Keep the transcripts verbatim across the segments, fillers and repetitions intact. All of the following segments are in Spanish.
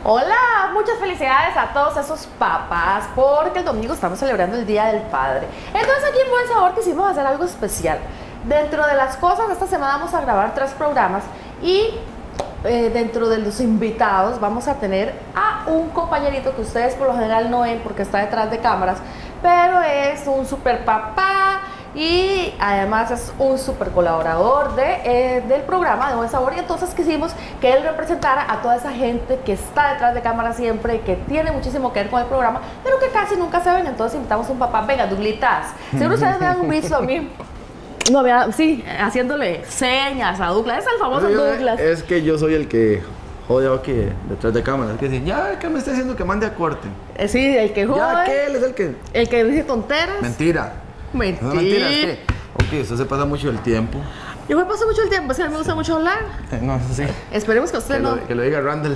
Hola, muchas felicidades a todos esos papás porque el domingo estamos celebrando el Día del Padre. Entonces aquí en Buen Sabor quisimos hacer algo especial. Dentro de las cosas, esta semana vamos a grabar tres programas y eh, dentro de los invitados vamos a tener a un compañerito que ustedes por lo general no ven porque está detrás de cámaras, pero es un super papá y además es un super colaborador de, eh, del programa de Buen Sabor, y entonces quisimos que él representara a toda esa gente que está detrás de cámara siempre y que tiene muchísimo que ver con el programa, pero que casi nunca se ven. Entonces invitamos a un papá. Venga, Douglitas, seguro ustedes me han visto a mí. No, mira, sí, haciéndole señas a Douglas. Es el famoso yo, Douglas. Es que yo soy el que jode aquí detrás de cámara. Es que dicen, ya, ¿qué me está diciendo que mande a corte? Eh, sí, el que jode. Ya, que él es el que... El que dice tonteras. Mentira. Mentira. No, mentira, es que... Ok, usted se pasa mucho el tiempo. Yo me paso mucho el tiempo, es que a mí me gusta mucho hablar. Eh, no, eso sí. Esperemos que usted que no... Lo, que lo diga Randall.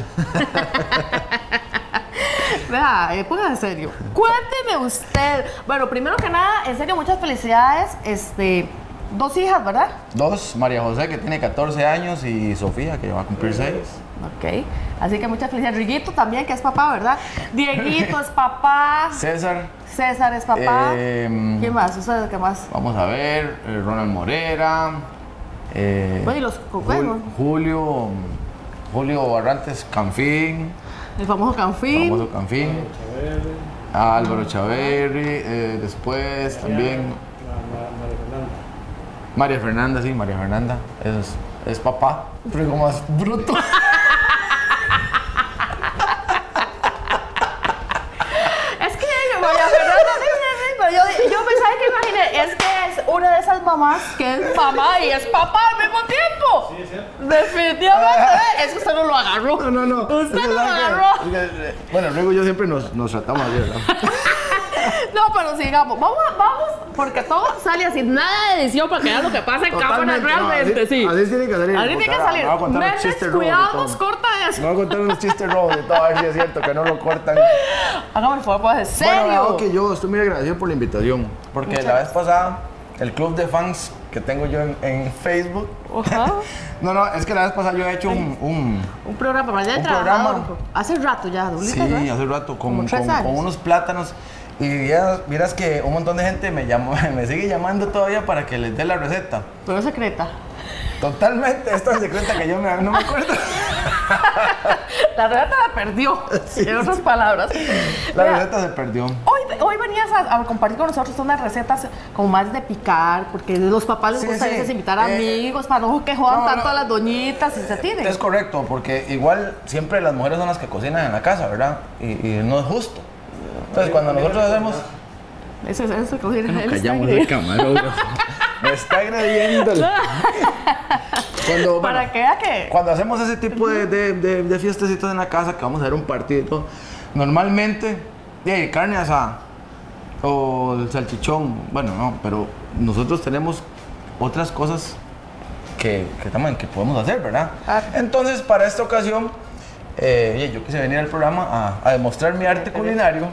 Vea, eh, póngase en serio. Cuénteme usted. Bueno, primero que nada, en serio, muchas felicidades. Este... Dos hijas, ¿verdad? Dos, María José, que tiene catorce años, y Sofía, que va a cumplir seis. Ok, así que muchas felicidades. Riguito también, que es papá, ¿verdad? Dieguito es papá. César. César es papá. Eh, ¿Quién más? ¿Ustedes qué más? Vamos a ver, eh, Ronald Morera. Eh, Bueno, y los Jul- bueno, Julio, Julio Barrantes Canfín. el famoso Canfín. Famoso Canfín. Ah, Álvaro Chaverri. Eh, después también... María Fernanda, sí, María Fernanda. Es, es papá. Pero como más bruto. Es que María Fernanda dice, sí, pero yo, yo pensaba que imaginé, es que es una de esas mamás que es mamá y es papá al mismo tiempo. Sí, sí. Definitivamente, ¿eh? Es que usted no lo agarró. No, no, no. Usted Es no lo verdad que- agarró. es que- bueno, luego yo siempre nos, nos tratamos así, ¿verdad? No, pero sigamos. Vamos, vamos, porque todo sale así. Nada de edición para que vean lo que pasa en cámara Totalmente, no, realmente, así- sí. así tiene que salir. Así tiene que Porque salir. me voy a contar unos Memes, chistes robos y cuidados, todo. corta eso. Me voy a contar unos chistes robos y todo, a ver si es cierto que no lo cortan. Hágame el favor, pues, en serio. Bueno, dado que yo estoy muy agradecido por la invitación, porque Muchas la vez pasada, el club de fans que tengo yo en, en Facebook, Ajá. no, no, es que la vez pasada yo he hecho un, un Un programa para el Un trabajador. programa. Hace rato ya, Douglas, sí, ¿no? hace rato, con, Como tres con, años. con unos plátanos, y vieras, vieras que un montón de gente me llamó, me sigue llamando todavía para que les dé la receta. Pero es secreta. Totalmente, es tan secreta que yo me- no me acuerdo. La receta la perdió, en otras palabras. La Vea, receta se perdió. Hoy, hoy venías a, a compartir con nosotros unas recetas como más de picar, porque los papás les Sí, gusta a sí. veces invitar a Eh, amigos para no que jodan no, tanto no. a las doñitas y se tienen. Es correcto, porque igual siempre las mujeres son las que cocinan en la casa, ¿verdad? Y, y no es justo. Entonces, cuando nosotros hacemos... Eso es eso que él está Callamos ahí. el camarógrafo. Me está agrediendo. Cuando, Para bueno, que vea que... cuando hacemos ese tipo de, de, de, de fiestecitos en la casa, que vamos a hacer un partido y todo, normalmente, yeah, carne asada o el salchichón, bueno, no, pero nosotros tenemos otras cosas que, que, también, que podemos hacer, ¿verdad? Ah. Entonces, para esta ocasión, eh, oye, yo quise venir al programa a, a demostrar mi arte culinario.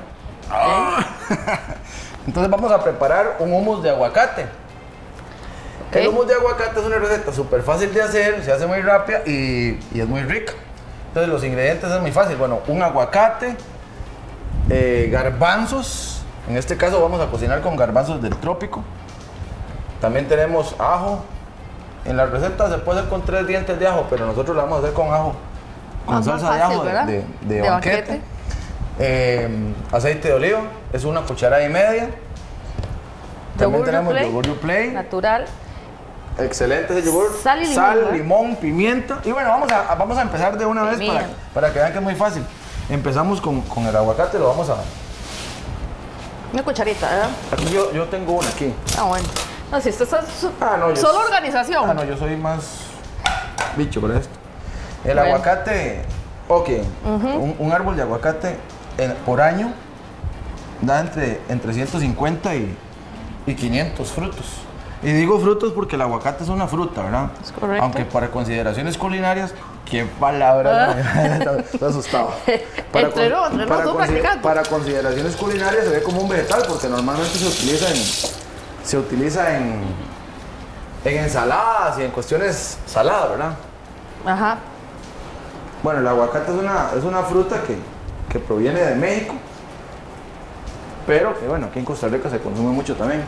Entonces vamos a preparar un hummus de aguacate. Ok. El hummus de aguacate es una receta súper fácil de hacer, se hace muy rápida y, y es muy rica. Entonces los ingredientes es muy fácil. Bueno, un aguacate, eh, garbanzos. En este caso vamos a cocinar con garbanzos del trópico. También tenemos ajo. En la receta se puede hacer con tres dientes de ajo, pero nosotros lo vamos a hacer con ajo. Con Más salsa fácil, de ajo de, ¿verdad? de- de De banquete. banquete. Eh, aceite de oliva, es una cucharada y media. También Yogur tenemos Play. yogur Play. Natural. Excelente ese yogur. Sal y limón, Sal, ¿verdad? limón, pimienta. Y bueno, vamos a, vamos a empezar de una vez para, Pimienta. para que vean que es muy fácil. Empezamos con, con el aguacate, lo vamos a... Una cucharita, ¿verdad? Aquí yo, yo tengo una aquí. Ah, bueno. No, si esto es Ah, no, yo- solo organización. Ah, no, yo soy más bicho para esto. El Bueno. aguacate, ok, un, un árbol de aguacate en- por año da entre, entre ciento cincuenta y, y quinientos frutos. Y digo frutos porque el aguacate es una fruta, ¿verdad? Es correcto. Aunque para consideraciones culinarias, qué palabra, estoy asustado. Para, Entre no, entre para nosotros consi- practicando. para consideraciones culinarias se ve como un vegetal porque normalmente se utiliza en, se utiliza en, en ensaladas y en cuestiones saladas, ¿verdad? Ajá. Bueno, el aguacate es una, es una fruta que, que proviene de México, pero que bueno, aquí en Costa Rica se consume mucho también.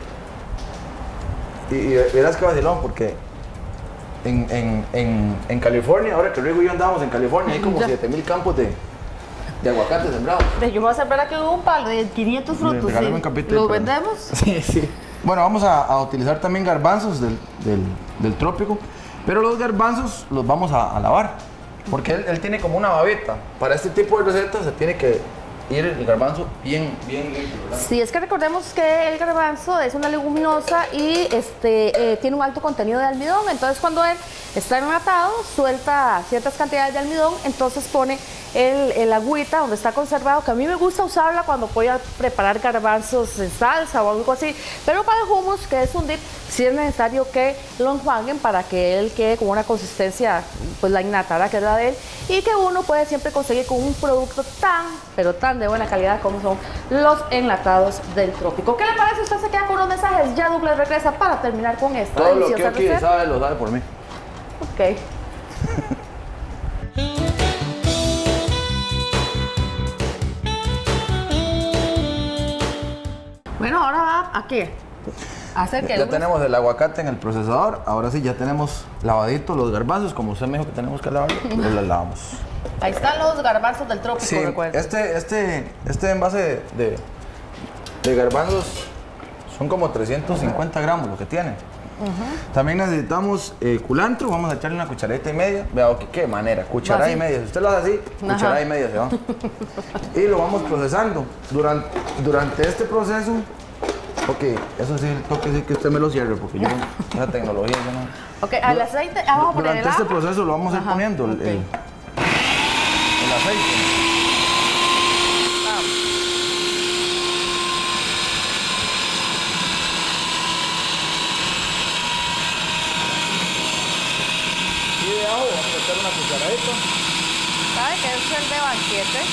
Y, y verás que vacilón, porque en, en, en, en California, ahora que Rigo y yo andábamos en California, hay como siete mil campos de, de aguacate sembrados. Yo voy a sembrar aquí un palo de quinientos frutos. Regálame ¿sí? un capítulo, ¿Lo pero- vendemos? Sí, sí. Bueno, vamos a, a utilizar también garbanzos del, del, del trópico, pero los garbanzos los vamos a, a lavar, porque él, él tiene como una babeta. Para este tipo de recetas se tiene que ir el garbanzo bien, bien limpio, ¿verdad? Sí, es que recordemos que el garbanzo es una leguminosa y este, eh, tiene un alto contenido de almidón, entonces cuando él está enlatado suelta ciertas cantidades de almidón, entonces pone el, el agüita donde está conservado, que a mí me gusta usarla cuando voy a preparar garbanzos en salsa o algo así, pero para el hummus, que es un dip, sí es necesario que lo enjuaguen para que él quede con una consistencia, pues la innata, ¿verdad? Que es la de él, y que uno puede siempre conseguir con un producto tan, pero tan de buena calidad como son los enlatados del trópico. ¿Qué le parece? Usted se queda con unos mensajes, ya Douglas regresa para terminar con esta Todo lo que deliciosa aquí receta. sabe lo sabe por mí. Ok. Bueno, ahora va a qué? A hacer que Ya Douglas- tenemos el aguacate en el procesador, ahora sí ya tenemos lavadito los garbanzos, como usted me dijo que tenemos que lavarlos, pues los lavamos. Ahí están los garbanzos del trópico, Sí, recuerda. este, este, este envase de, de garbanzos son como trescientos cincuenta gramos lo que tiene. También necesitamos eh, culantro, vamos a echarle una cucharadita y media. Vea, ¿qué, qué manera? Cucharada Así. y media. Si usted lo hace así, Ajá. cucharada y media se va. Y lo vamos procesando. Durante, durante este proceso, ok, eso sí, el toque sí que usted me lo cierre, porque yo, esa tecnología, yo no. Ok, al aceite, ah, vamos a poner Durante el este agua. proceso lo vamos a ir Ajá, poniendo el, ok. el, el aceite. Y de ajo vamos a meter una cucharadita. ¿Sabe que es el de banquete?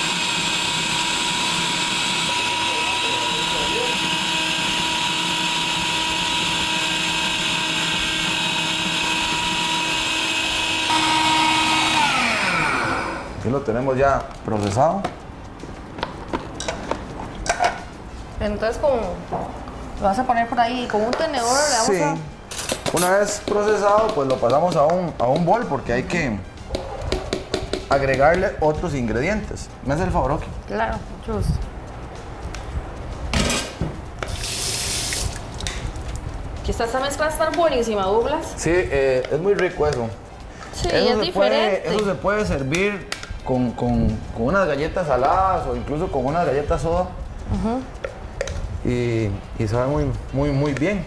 Aquí lo tenemos ya procesado. Entonces, con, lo vas a poner por ahí con un tenedor, le vamos Sí. a... Una vez procesado, pues lo pasamos a un, a un bol porque hay que agregarle otros ingredientes. ¿Me hace el favor, Oki? Claro, mucho gusto. Aquí está, esta mezcla va a estar buenísima, Douglas. Sí, eh, es muy rico eso. Sí, eso, es se diferente. puede, eso se puede servir con, con, con unas galletas saladas o incluso con unas galletas soda. y, y sabe muy, muy, muy bien.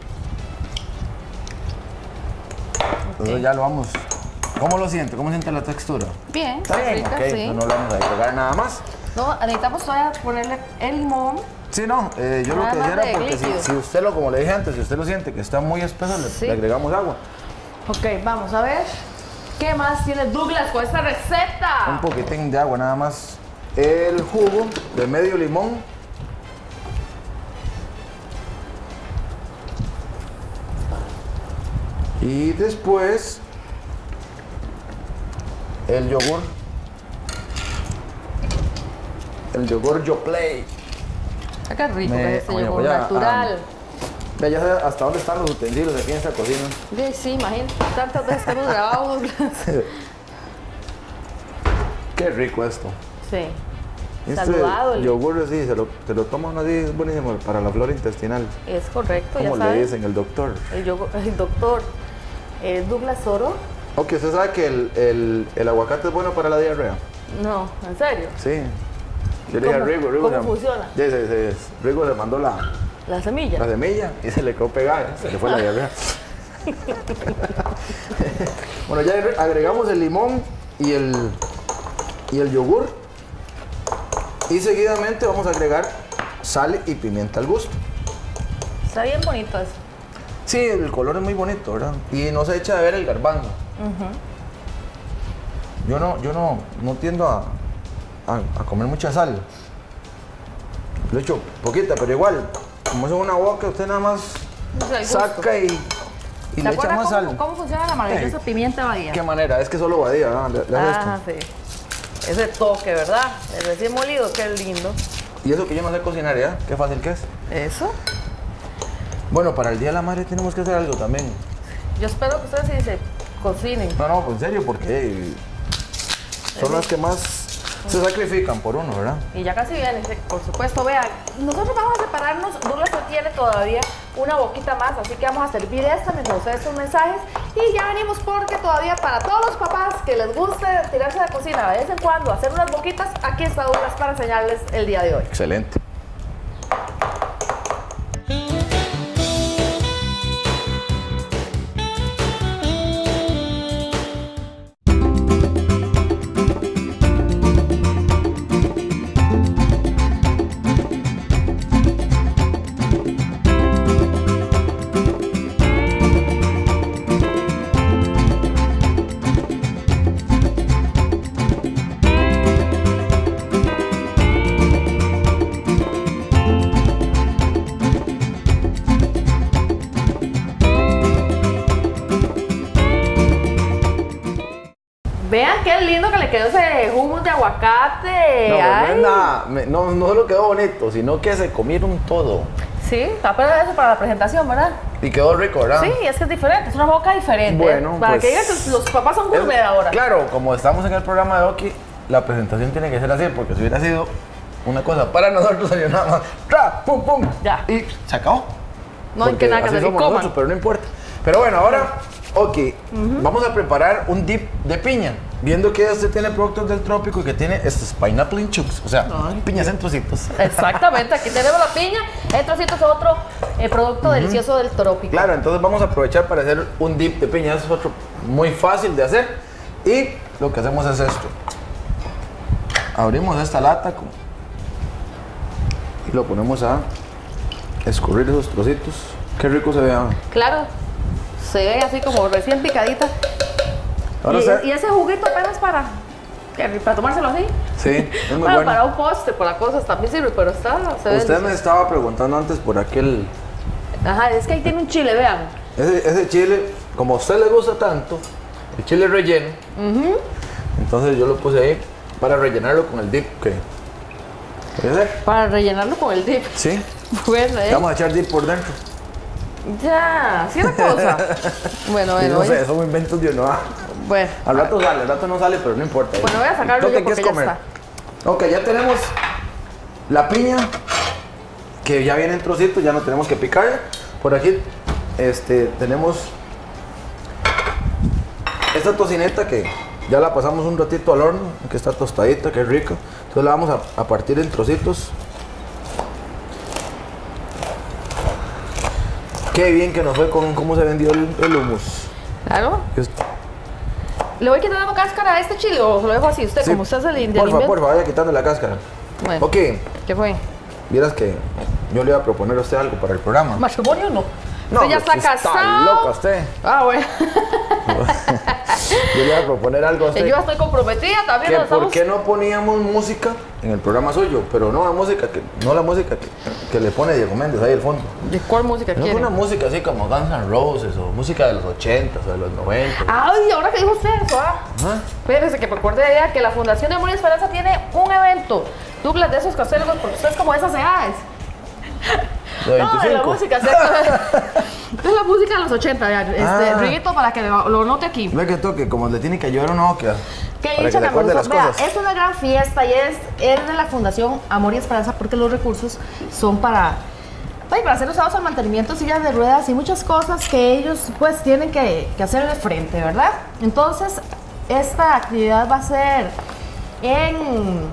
Entonces Ok. ya lo vamos. ¿Cómo lo siente? ¿Cómo siente la textura? Bien, Está bien, rica, ok. sí. Entonces no le vamos a agregar nada más. No, necesitamos todavía ponerle el limón. Sí, no, eh, yo lo Nada que más decía de era porque si, líquido. si usted lo, como le dije antes, si usted lo siente que está muy espeso, le, Sí. le agregamos agua. Ok, vamos a ver. ¿Qué más tiene Douglas con esta Un receta? poquitín de agua nada más. El jugo de medio limón. Y después el yogur. El yogur Yoplait. Ah, qué rico Me- que es este oye, yogur voy a- natural. Ve, ya sé hasta dónde están los utensilios aquí en esta cocina. Sí, sí, imagínate, tantas veces que hemos grabado, Douglas. Qué rico esto. Sí. Este Saludable. yogur así, se lo, te lo toma uno así, es buenísimo para la flora intestinal. Es correcto, ya Como le sabes. dicen el doctor. El, yogur- el doctor eh, Douglas Oro. Ok, ¿usted sabe que el, el, el aguacate es bueno para la diarrea? No, ¿en serio? Sí. Yo le dije a ¿Cómo- Rigo, Rigo cómo se- funciona? Sí, sí, sí, Rigo le mandó la, La semilla. la semilla y se le quedó pegada, se le fue la diarrea. Bueno, ya agregamos el limón y el, y el yogur. Y seguidamente vamos a agregar sal y pimienta al gusto. Está bien bonito eso. Sí, el color es muy bonito, ¿verdad? Y no se echa de ver el garbanzo. Yo no, yo no, no tiendo a, a, a comer mucha sal. Le echo poquita, pero igual, como es una boca, usted nada más O sea, el gusto. saca y, y ¿Se le acuerdan echamos cómo, sal. cómo funciona la maravillosa Ey. pimienta bahía? ¿Qué manera? Es que solo Badía, ¿no? Le, le hace Ah, esto. sí. Ese toque, ¿verdad? El recién molido, qué lindo. Y eso que yo no sé cocinar, ¿ya? Qué fácil que es. Eso. Bueno, para el Día de la Madre tenemos que hacer algo también. Yo espero que ustedes sí se cocinen. No, no, en serio, porque son las que más se sacrifican por uno, ¿verdad? Y ya casi viene, sí, por supuesto. Vean, nosotros vamos a separarnos. Douglas no tiene todavía una boquita más, así que vamos a servir esta mientras ustedes sus mensajes. Y ya venimos porque todavía para todos los papás que les guste tirarse de cocina de vez en cuando, hacer unas boquitas, aquí está Douglas para enseñarles el día de hoy. Excelente. Vean qué lindo que le quedó ese hummus de aguacate. No, pero no es Ay. nada, me- no, no solo quedó bonito, sino que se comieron todo. Sí, está pero eso para la presentación, ¿verdad? Y quedó rico, ¿verdad? Sí, es que es diferente, es una boca diferente. Bueno, para pues, que digan que los papás son Es- gourmet ahora. Claro, como estamos en el programa de Oki, la presentación tiene que ser así, porque si hubiera sido una cosa para nosotros, salió nada más, ¡tra! ¡Pum, pum! Ya. Y se acabó. No hay Porque que nada que así hacer, y somos coman. nosotros, pero no importa. Pero bueno, ahora, Oki, vamos a preparar un dip de piña. Viendo que este tiene productos del trópico y que tiene estos pineapple in chunks, o sea, Ay. piñas en trocitos. Exactamente, aquí tenemos la piña, el trocito es otro eh, producto delicioso del trópico. Claro, entonces vamos a aprovechar para hacer un dip de piña. Eso es otro muy fácil de hacer. Y lo que hacemos es esto. Abrimos esta lata con- y lo ponemos a escurrir esos trocitos. Qué rico se vea. Claro, se ve así como recién picadita. Ahora y, se- y ese juguito apenas para, ¿qué? Para tomárselo así. Sí, es muy Bueno, bueno. para un postre, para cosas también sirve, pero está, se ve Usted me delicioso. estaba preguntando antes por aquel... Ajá, es que ahí tiene un chile, vean. Ese, ese chile, como a usted le gusta tanto, el chile relleno, entonces yo lo puse ahí para rellenarlo con el dip que... ¿Puede ser? Para rellenarlo con el dip. Sí. Bueno, ¿eh? Vamos a echar dip por dentro. Ya, sí, una cosa. Bueno, Y bueno, no sé, oye. son inventos de uno. ah. Bueno, Al rato sale, al rato no sale, pero no importa. Bueno, voy a sacarlo Lo que yo quieres porque ya comer. Ok, ya tenemos la piña, que ya viene en trocitos, ya no tenemos que picarla. Por aquí este, tenemos esta tocineta que ya la pasamos un ratito al horno, que está tostadita, que es rica. Entonces la vamos a, a partir en trocitos. Qué bien que nos fue con cómo se vendió el, el hummus. claro. Esto- ¿Le voy quitando cáscara a este chile o se lo dejo así? Usted, Sí, como usted es el del Por favor, invento. por favor, vaya quitando la cáscara. Bueno, Ok, ¿qué fue? vieras que yo le iba a proponer a usted algo para el programa. ¿Matrimonio no? No, Usted ya pues, está está casado. loca usted. Ah, bueno. Yo le iba a proponer algo a Yo usted. ya estoy comprometida también. Que nos por estamos- qué no poníamos música en el programa suyo, pero no la música que, no la música que, que le pone Diego Méndez ahí al fondo. ¿De cuál música No quiere? una música así como Guns N' Roses o música de los ochentas o de los noventas. Ay, ahora que dijo usted eso, ah. Ajá. Espérese que me acuerde de ella que la Fundación de Amor y Esperanza tiene un evento. Douglas, de esos caseros, porque usted es como esas edades. De No, de la veinticinco. música, ¿cierto? Es la música de los ochenta, vean. Este, Ah. Riguito, para que lo, lo note aquí. Ve que toque, como le tiene que ayudar uno que, Que para que hincha le la acuerde las Vea, cosas. es una gran fiesta y es, es de la Fundación Amor y Esperanza porque los recursos son para, ay, para ser usados al mantenimiento de sillas de ruedas y muchas cosas que ellos pues tienen que, que hacerle frente, ¿verdad? Entonces, esta actividad va a ser en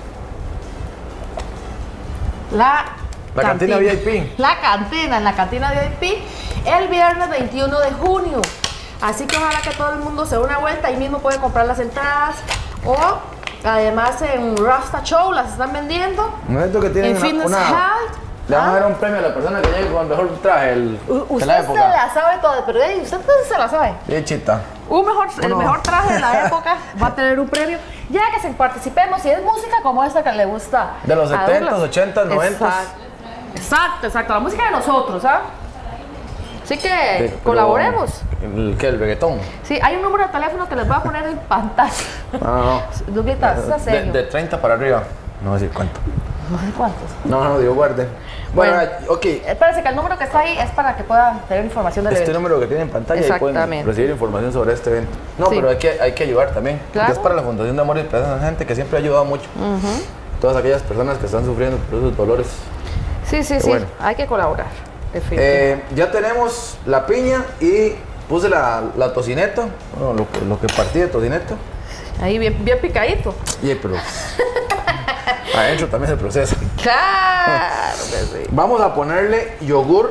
la La cantina V I P. La cantina, en la cantina V I P, el viernes veintiuno de junio. Así que ojalá que todo el mundo se dé una vuelta, ahí mismo pueden comprar las entradas o además en Rasta Show las están vendiendo. Un evento que tiene En una, Fitness una- Health. le van a Ah. dar un premio a la persona que llegue con el mejor traje el, U- de Usted la se época. la sabe toda, pero ey, usted se la sabe. Bien chita. Un mejor, el Uno. mejor traje de la época va a tener un premio. Ya que se participemos, si es música como esta que le gusta. De los a setentas, Douglas. ochentas, noventas. Exacto, exacto, exacto, la música de nosotros, ¿ah? Así que Pero- colaboremos. ¿El qué? ¿El reggaetón? Sí, hay un número de teléfono que les voy a poner en pantalla. No, no, Dublita, no. es De, serio. de treinta para arriba. No voy a decir cuánto. No sé cuántos. No, no, Dios guarde. Bueno, Bueno. ok. Espérense que el número que está ahí es para que puedan tener información del Este evento. número que tiene en pantalla y pueden Exactamente. recibir información sobre este evento. No, Sí. pero hay que, hay que ayudar también. Claro. Es para la Fundación de Amor y Esperanza a la gente que siempre ha ayudado mucho. Ujú. Todas aquellas personas que están sufriendo por esos dolores. Sí, sí, sí. bueno. Hay que colaborar. Definitivamente. Eh, ya tenemos la piña y puse la, la tocineta, bueno, lo, que- lo que partí de tocineta. Ahí bien, bien picadito. Y pero adentro también el proceso. Claro que sí. Vamos a ponerle yogur.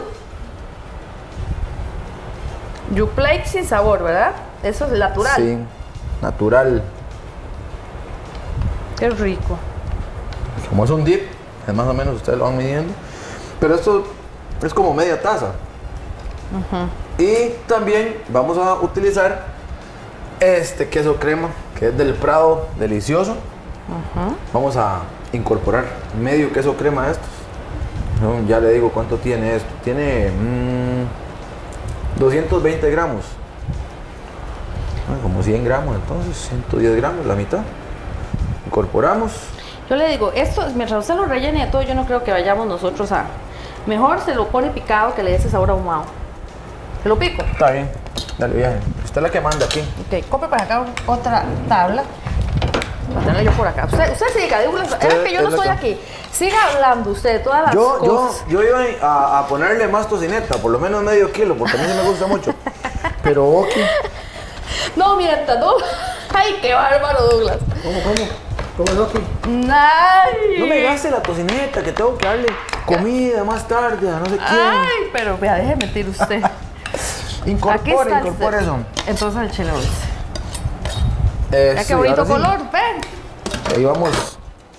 You plate sin sabor, ¿verdad? Eso es natural. Sí, natural. Qué rico. Como es un dip, es más o menos ustedes lo van midiendo. Pero esto es como media taza. Y también vamos a utilizar este queso crema, que es del Prado, delicioso. Vamos a incorporar medio queso crema a estos. No, ya le digo cuánto tiene esto. Tiene mm, doscientos veinte gramos. Ah, como cien gramos, entonces ciento diez gramos, la mitad. Incorporamos. Yo le digo, esto, mientras usted lo rellene de todo, yo no creo que vayamos nosotros a... Mejor se lo pone picado que le dé ese sabor ahumado. ¿Se lo pico? Está bien, dale viaje. Usted es la que manda aquí. Ok, compre para acá otra tabla. Voy a tenerla yo por acá. Usted, usted siga, dígale, es que yo no es la estoy que- aquí. Siga hablando usted de todas las Yo, yo, cosas. yo iba a, a ponerle más tocineta, por lo menos medio kilo, porque a mí sí me gusta mucho. Pero ok. No mienta, no. Ay, qué bárbaro, Douglas. ¿Cómo, cómo? ¿Cómo es ok? Ay. No me gaste la tocineta, que tengo que darle comida más tarde a no sé quién. Ay, pero vea, deje mentir usted. Aquí Incorpore, está el incorpore set. eso. Entonces el chile dulce. Eh, Ya sí, qué bonito ahora sí. color, ven. Ahí vamos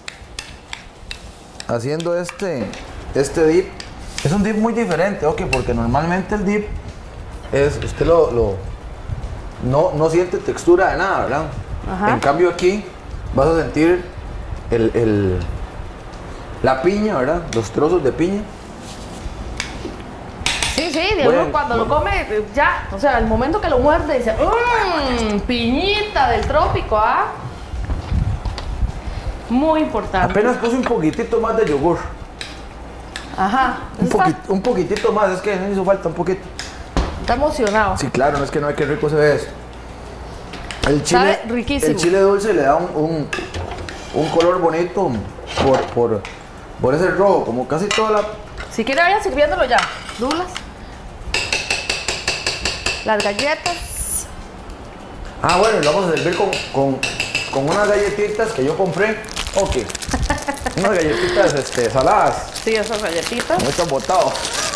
haciendo este, este dip. Es un dip muy diferente, ok, porque normalmente el dip es, usted lo, lo- no, no siente textura de nada, ¿verdad? Ajá. En cambio aquí vas a sentir el, el- la piña, ¿verdad? Los trozos de piña. Sí, sí, de Bueno, uno cuando lo bueno. come, ya, o sea, el momento que lo muerde dice, mmm, piñita del trópico, ¿ah? Muy importante. Apenas puse un poquitito más de yogur. Ajá. Un, Está, poquit- un poquitito más, es que me hizo falta un poquito. está emocionado. Sí, claro, no es que no hay que rico se ve esto. El chile, Sabe riquísimo. El chile dulce le da un, un, un color bonito por, por, por ese rojo, como casi toda la... Si quiere vaya sirviéndolo ya. Douglas. Las galletas. Ah, bueno, y lo vamos a servir con, con, con unas galletitas que yo compré. Ok. Unas galletitas este, saladas. Sí, esas galletitas. No están botados.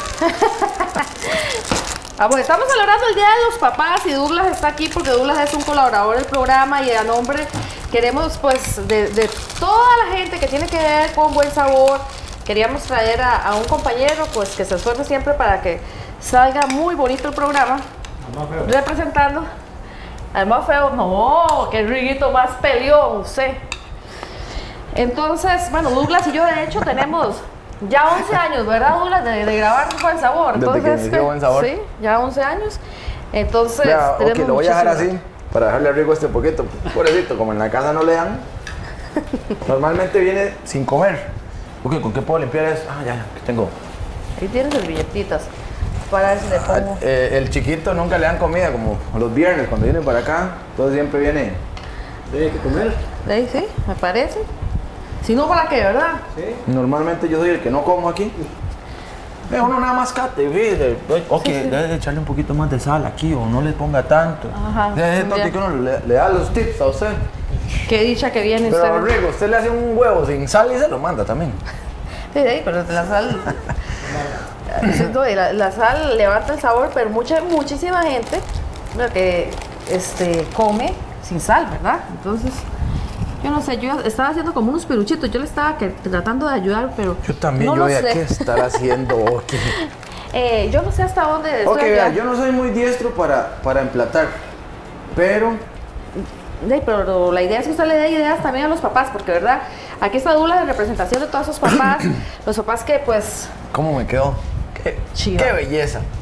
Ah, bueno, estamos celebrando el Día de los Papás y Douglas está aquí porque Douglas es un colaborador del programa y a nombre queremos pues de, de toda la gente que tiene que ver con buen sabor, queríamos traer a, a un compañero pues que se esfuerce siempre para que salga muy bonito el programa, representando al más feo, no, qué riguito más peleón usted. Entonces, bueno, Douglas y yo de hecho tenemos ya once años, ¿verdad, Douglas? De, de grabar Buen Sabor. Desde que Entonces, inició Buen Sabor. Sí, ya once años. Entonces, Vea, ok, tenemos lo voy a dejar muchísimo. así para dejarle rico este poquito. Pobrecito, como en la casa no le dan. Normalmente viene sin comer. Ok, ¿con qué puedo limpiar eso? Ah, ya, ya, que tengo. Ahí tienes servilletitas. Para ver si le pongo. Ah, eh, el chiquito nunca le dan comida, como los viernes cuando viene para acá. Entonces siempre viene. ¿Tiene que comer? Ahí sí, me parece. Si no, ¿para qué, verdad? Sí. Normalmente yo soy el que no como aquí. Ve, uno nada más cate, ¿viste? Ok, debe de echarle un poquito más de sal aquí o no le ponga tanto. Ajá, Debe de ya. que uno le, le da los tips a usted. Qué dicha que viene Pero usted. Rigo, usted le hace un huevo sin sal y se lo manda también. Sí, sí, pero la sal. Sí, no, y la, la sal levanta el sabor, pero mucha, muchísima gente lo que este, come sin sal, ¿verdad? Entonces, yo no sé, yo estaba haciendo como unos peluchitos, yo le estaba que- tratando de ayudar, pero. Yo también, no yo lo veía sé. qué estar haciendo. Ok, Eh, yo no sé hasta dónde. ok, estoy vea, ya- yo no soy muy diestro para, para emplatar. Pero Sí, pero la idea es que usted le dé ideas también a los papás, porque verdad, aquí está Douglas en representación de todos esos papás, los papás que pues, ¿cómo me quedó? Qué, Chiva. qué belleza.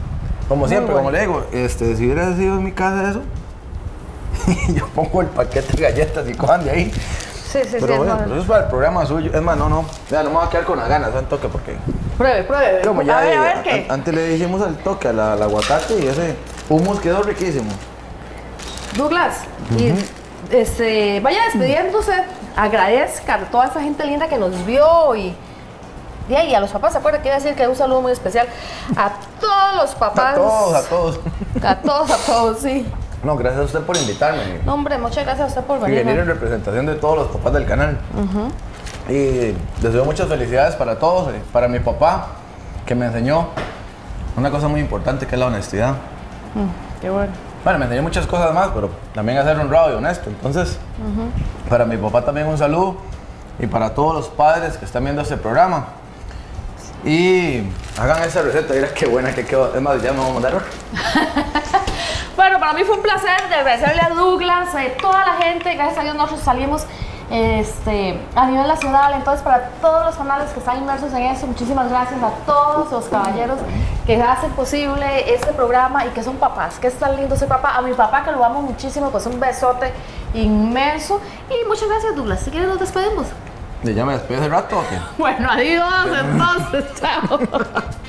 Como Muy siempre, bueno. como le digo, este, si hubiera sido en mi casa eso, yo pongo el paquete de galletas y cojan de ahí. Sí, sí, Pero sí. bueno, no. pero eso es para el programa suyo. Es más, no, no. Ya, no me voy a quedar con las ganas, un toque, porque. Pruebe, pruebe. Como ya a ver, de- a ver qué. an- antes le hicimos al toque al, al aguacate y ese hummus quedó riquísimo. Douglas, y este, vaya despidiéndose, agradezca a toda esa gente linda que nos vio y, y, ahí, a los papás, ¿se acuerda que iba a decir que un saludo muy especial a todos los papás? A todos, a todos. A todos, a todos, sí. No, gracias a usted por invitarme. No, hombre, muchas gracias a usted por Y venir. venir ¿no? en representación de todos los papás del canal. Y deseo muchas felicidades para todos, eh, para mi papá, que me enseñó una cosa muy importante que es la honestidad. Mm, qué bueno. Bueno, me enseñó muchas cosas más, pero también a ser honrado y honesto. Entonces, para mi papá también un saludo y para todos los padres que están viendo este programa. Y hagan esa receta, mira qué buena que quedó. Es más, ya me voy a mandar otra. Bueno, para mí fue un placer de agradecerle a Douglas, a toda la gente, gracias a Dios nosotros salimos este, a nivel nacional, entonces para todos los canales que están inmersos en eso, muchísimas gracias a todos los caballeros que hacen posible este programa y que son papás, que es tan lindo ser papá, a mi papá que lo amo muchísimo, pues un besote inmenso y muchas gracias Douglas, si quieres nos despedimos. ¿Ya me despido hace rato o qué? Bueno, adiós entonces, chao.